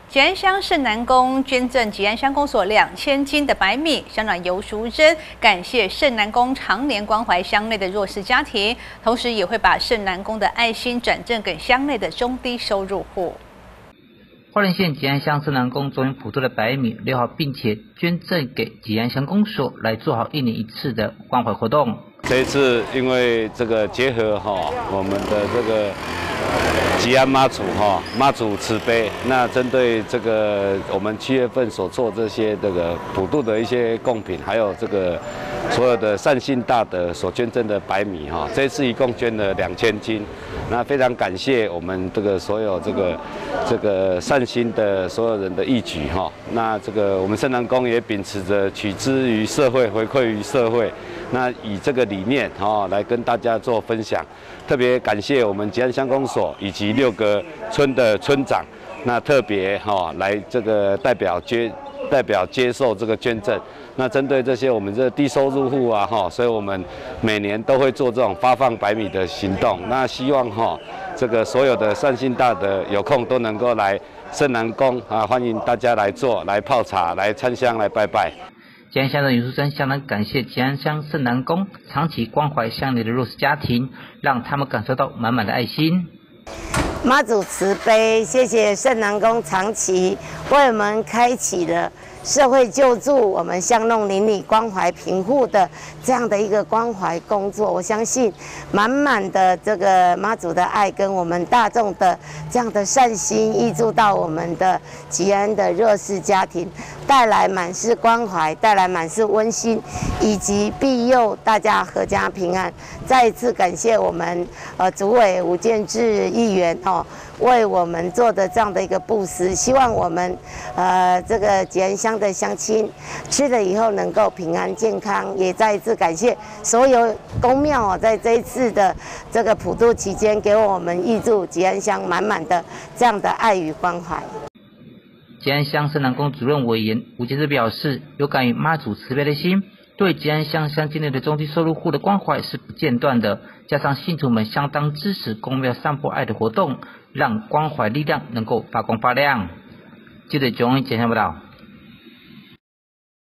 吉安乡圣南宫捐赠吉安乡公所2000斤的白米，乡长游淑珍感谢圣南宫常年关怀乡内的弱势家庭，同时也会把圣南宫的爱心转赠给乡内的中低收入户。 花莲县吉安乡圣南宫昨天普渡的白米6号，并且捐赠给吉安乡公所，来做好1年1次的关怀活动。 这一次因为这个结合我们的这个吉安妈祖妈祖慈悲，那针对这个我们7月份所做这些这个普渡的一些贡品，还有这个所有的善心大德所捐赠的白米这一次一共捐了2000斤。那非常感谢我们这个所有这个善心的所有人的义举那这个我们圣南宫也秉持着取之于社会，回馈于社会。那以这个理念来跟大家做分享，特别感谢我们吉安乡公所以及6个村的村长，那特别来这个代表接受这个捐赠。那针对这些我们这低收入户所以我们每年都会做这种发放白米的行动。那希望这个所有的善心大德有空都能够来圣南宫欢迎大家来做，来泡茶，来参香，来拜拜。 吉安乡的游淑珍相当感谢吉安乡圣南宫长期关怀乡内的弱势家庭，让他们感受到满满的爱心。 妈祖慈悲，谢谢圣南宫长期为我们开启了社会救助我们乡弄邻里关怀贫户的这样的一个关怀工作。我相信满满的这个妈祖的爱跟我们大众的这样的善心挹注到我们的吉安的弱势家庭，带来满是关怀，带来满是温馨，以及庇佑大家阖家平安。再一次感谢我们主委吴建志议员为我们做的这样的一个布施，希望我们这个吉安乡的乡亲吃了以后能够平安健康。也再一次感谢所有公庙在这一次的这个普渡期间，给我们挹注吉安乡满满的这样的爱与关怀。 吉安乡圣南宫主任委员吴建志表示，有感于妈祖慈悲的心，对吉安乡乡境内的中低收入户的关怀是不间断的，加上信徒们相当支持公庙散播爱的活动，让关怀力量能够发光发亮。记者钟恩简报报道。